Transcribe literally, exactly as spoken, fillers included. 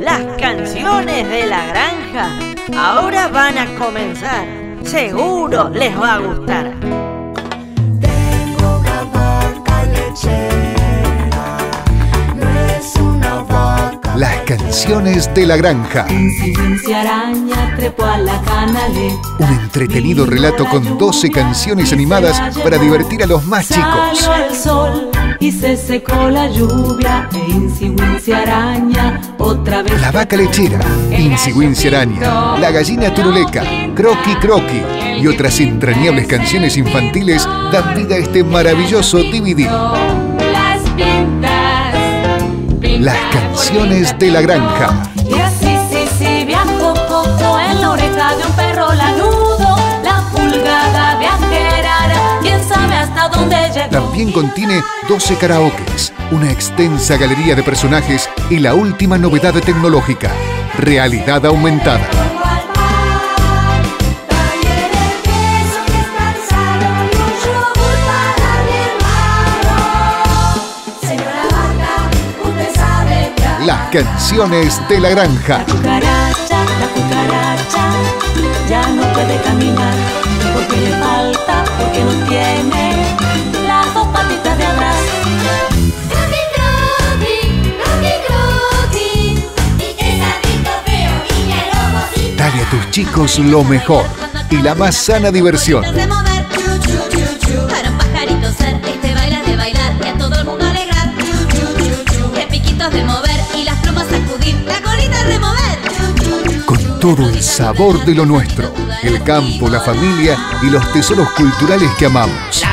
Las canciones de la granja ahora van a comenzar. Seguro les va a gustar. Tengo una vaca lechera, no es una vaca. Las canciones de la granja. Wincy, Wincy araña trepó a la canale. Un entretenido relato con doce canciones animadas para divertir a los más chicos. Salió el sol y se secó la lluvia. E Wincy, Wincy araña otra vez. La vaca lechera, Wincy, Wincy araña, la gallina turuleca, Croqui Croqui y otras entrañables canciones infantiles dan vida a este maravilloso D V D. Las pintas, pintas Las canciones de la granja. y así, sí, sí, viajó Coco en la oreja de un perro lanudo. La pulgada viajera, quién sabe hasta dónde llegó. También contiene doce karaokes, una extensa galería de personajes y la última novedad tecnológica, realidad aumentada. Las canciones de la granja. La cucaracha, la cucaracha, ya no puede caminar, porque le falta, porque no tiene las dos patitas de atrás. Croqui, croqui, croqui, croqui, y qué sabito feo, y qué loco. Dale a tus chicos lo mejor y la más sana diversión. De mover, chu, chu, chu, chu. Para un pajarito ser, este baila de bailar y a todo el mundo alegrar. Chu, chu, chu, chu. Qué piquitos de mover y las plumas sacudir, la colita remover. Chu, chu, chu, Con chu. todo el sabor de lo nuestro, el campo, la familia y los tesoros culturales que amamos.